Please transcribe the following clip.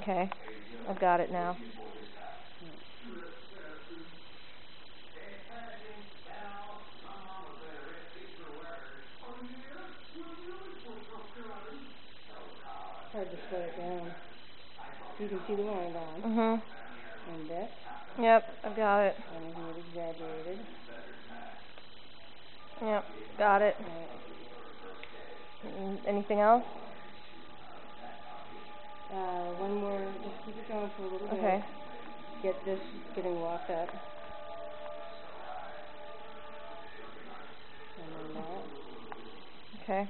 Okay, I've got it now. Hard to slow it down. You can see the line down. And this. Yep, I've got it. And here exaggerated. Yep, got it. Anything else? One more. Just keep it going for a little bit. Okay. Get this getting locked up. And then that. Okay.